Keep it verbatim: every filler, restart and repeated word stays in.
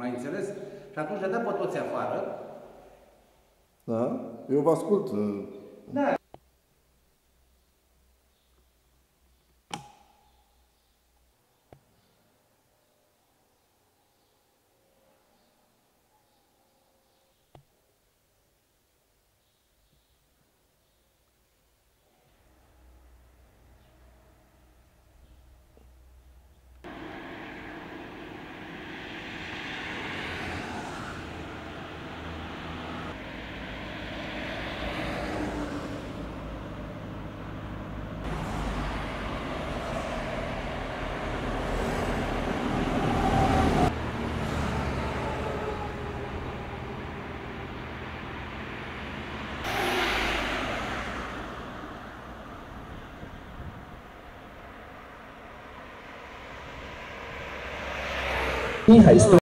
mai înțeles? Și atunci le dă pe toți afară. Da? Eu vă ascult. Da. 滨海